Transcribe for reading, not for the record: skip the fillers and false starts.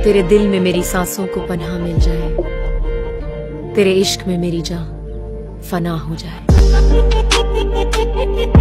तेरे दिल में मेरी सांसों को पनाह मिल जाए, तेरे इश्क में मेरी जान फना हो जाए।